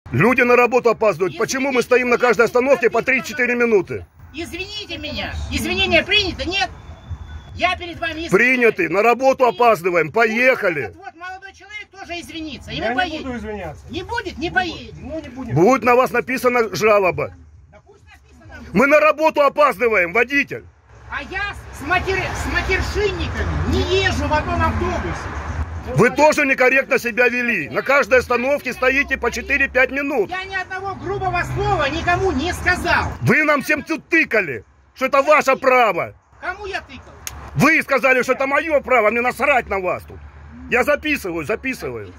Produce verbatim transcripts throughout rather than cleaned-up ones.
Люди на работу опаздывают. Почему мы стоим на каждой остановке по три-четыре минуты? Извините меня. Извинения приняты? Нет? Я перед вами извиняюсь. Приняты. На работу опаздываем. Поехали. Вот, вот молодой человек тоже извинится. И Я мы не поедем. буду извиняться. Не будет? Не поедем. Ну, не будем. Будет на вас написана жалоба. Да пусть написано. Мы на работу опаздываем, водитель. А я с, матер... с матершинниками не езжу в одном автобусе. Вы тоже некорректно себя вели. На каждой остановке стоите по четыре-пять минут. Я ни одного грубого слова никому не сказал. Вы нам всем тут тыкали, что это ваше право. Кому я тыкал? Вы сказали, что это мое право, мне насрать на вас тут. Я записываю, записываю.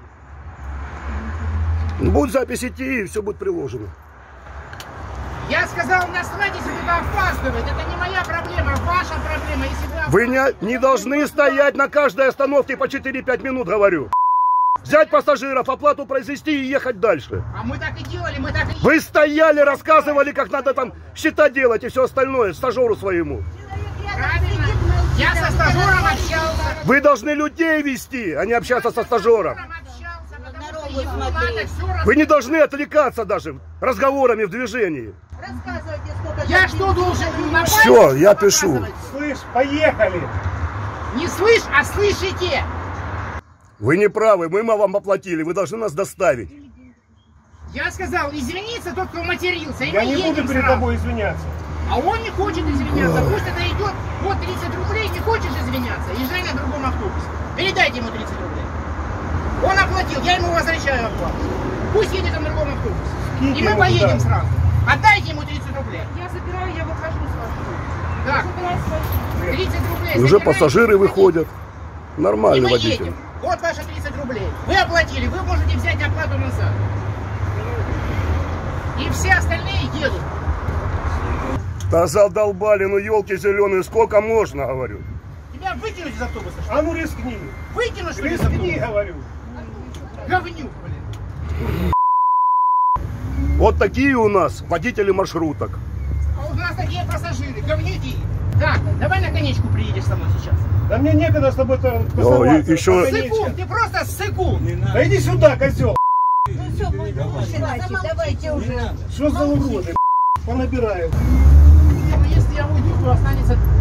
Будет запись идти, и все будет приложено. Я сказал, насрать, если кто-то опаздывает. Это не моя проблема, ваша проблема. Если вы... Вы не, не должны стоять на каждой остановке по четыре-пять минут, говорю. Взять пассажиров, оплату произвести и ехать дальше. А мы так и делали, мы так и... Вы стояли, рассказывали, как надо там счета делать и все остальное, стажеру своему. Правильно. Я со стажером общался. Вы должны людей вести, а не общаться со стажером. Вы не должны отвлекаться даже разговорами в движении. Рассказывайте, сколько... Я что должен? На Все, пальцах я пишу. показывать? Слышь, поехали. Не слышь, а слышите. Вы не правы, мы вам оплатили, вы должны нас доставить. Я сказал, извиниться тот, кто матерился. И Я мы не едем буду перед сразу. тобой извиняться. А он не хочет извиняться. Пусть это идет. Вот тридцать рублей, не хочешь извиняться, езжай на другом автобусе. Передайте ему тридцать рублей. Он оплатил, я ему возвращаю оплату. Пусть едет на другом автобусе. Скиньте И мы ему поедем туда. сразу. Отдайте ему тридцать рублей. Я забираю, я выхожу с вас. Так, тридцать рублей. Уже забираете, пассажиры выходят. И Нормальный мы водитель. едем. Вот ваши тридцать рублей. Вы оплатили, вы можете взять оплату назад. И все остальные едут. Да задолбали, ну елки зеленые, сколько можно, говорю. Тебя выкинуть из автобуса, что ли? А ну рискни. Выкинуть, что ли, из Рискни, автобуса? говорю. Говнюк, блин. Вот такие у нас водители маршруток. А у нас такие пассажиры, говнюки. Так, давай на конечку приедешь со мной сейчас. Да мне некогда с тобой О, тусоваться. и- еще- Сыкун, ты просто сыкун. Да иди сюда, козел. Ну все, давайте, давайте уже. Что за уроды? Понабираю. Если я уйду, то останется